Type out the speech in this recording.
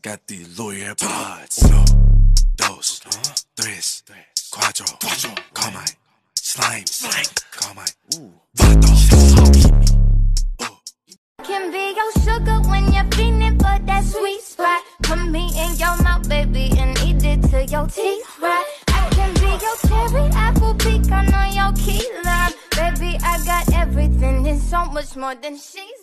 got these Louis AirPods. 1, 2, 3, 4. Call my slime. Call my vato. Can be your sugar when you're feeling for that sweet spot. Put me in your mouth, baby, and eat it till your teeth rot. I can be your cherry, apple, pecan, or your key lime. Baby, I got everything and so much more than she's